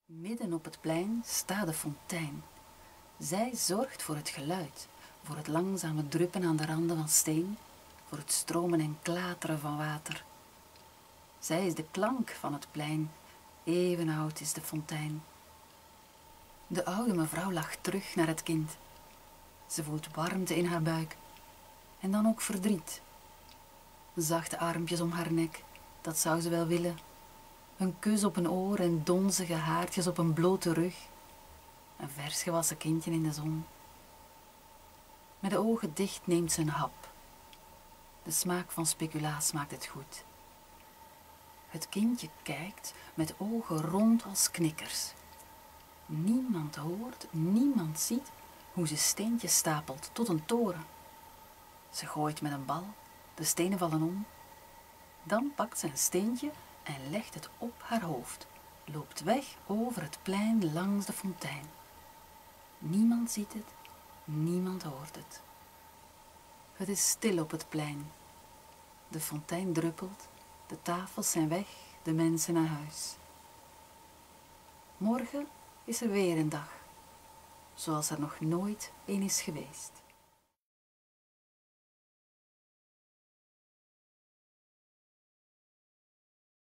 Midden op het plein staat de fontein. Zij zorgt voor het geluid, voor het langzame druppen aan de randen van steen, voor het stromen en klateren van water. Zij is de klank van het plein, even oud is de fontein. De oude mevrouw lacht terug naar het kind. Ze voelt warmte in haar buik en dan ook verdriet. Zachte armpjes om haar nek, dat zou ze wel willen. Een kus op een oor en donzige haartjes op een blote rug. Een vers gewassen kindje in de zon. Met de ogen dicht neemt ze een hap. De smaak van speculaas maakt het goed. Het kindje kijkt met ogen rond als knikkers. Niemand hoort, niemand ziet hoe ze steentjes stapelt tot een toren. Ze gooit met een bal, de stenen vallen om. Dan pakt ze een steentje en legt het op haar hoofd, loopt weg over het plein langs de fontein. Niemand ziet het, niemand hoort het. Het is stil op het plein. De fontein druppelt, de tafels zijn weg, de mensen naar huis. Morgen is er weer een dag, zoals er nog nooit een is geweest.